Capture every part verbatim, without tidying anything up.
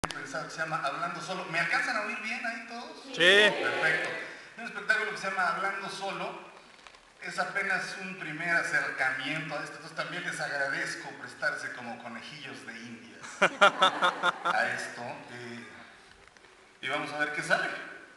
pensado que se llama Hablando Solo. ¿Me alcanzan a oír bien ahí todos? Sí. Perfecto. Un espectáculo que se llama Hablando Solo. Es apenas un primer acercamiento a esto. Entonces también les agradezco prestarse como conejillos de indias a esto. Eh, y vamos a ver qué sale.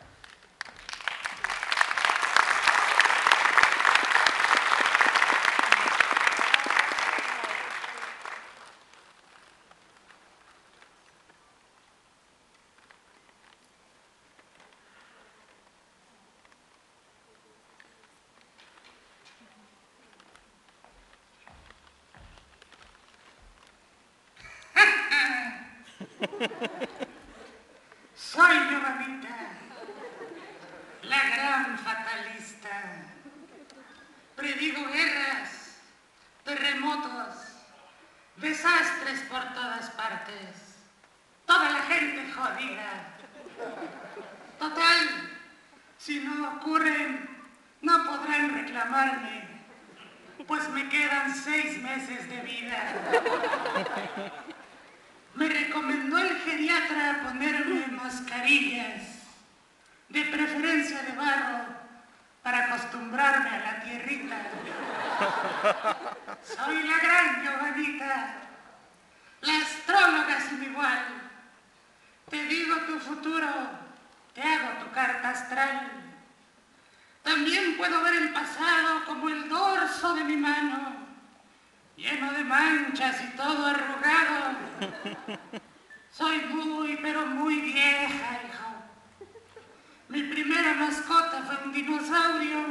Soy yo, mamita, la gran fatalista. Predigo guerras, terremotos, desastres por todas partes. Toda la gente jodida. Total, si no ocurren, no podrán reclamarme, pues me quedan seis meses de vida. Me recomendó el geriatra ponerme mascarillas, de preferencia de barro, para acostumbrarme a la tierrita. Soy la gran Giovanita, la astróloga sin igual. Te digo tu futuro, te hago tu carta astral. También puedo ver el pasado como el dorso de mi mano, lleno de manchas y todo arrugado. Soy muy, pero muy vieja, hijo. Mi primera mascota fue un dinosaurio.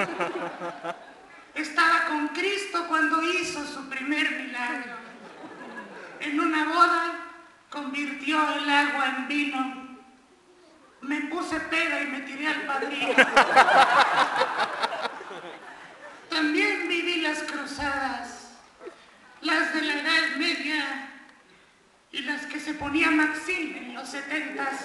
Estaba con Cristo cuando hizo su primer milagro. En una boda convirtió el agua en vino. Me puse peda y me tiré al padrino. También viví las cruzadas, las de la Edad Media y las que se ponía Maxim en los setentas.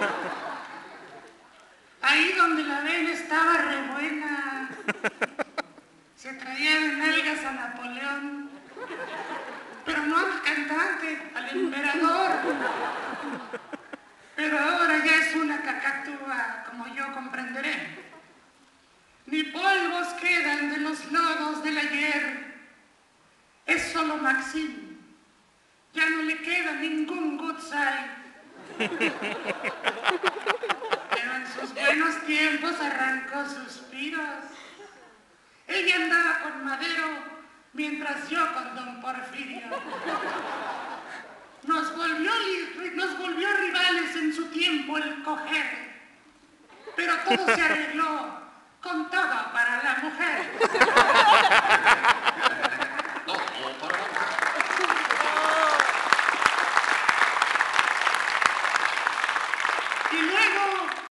Ahí donde la ven estaba re buena. Se traía de nalgas a Napoleón, pero no al cantante, al emperador. Pero ahora ya es una cacatúa, como yo comprenderé. Ni polvos quedan de los lodos del ayer. Es solo Maxim. Ya no le queda ningún good side. Pero en sus buenos tiempos arrancó suspiros. Ella andaba con Madero, mientras yo con don Porfirio. Nos volvió, nos volvió rivales en su tiempo el coger. Pero todo se arregló con todo para la mujer.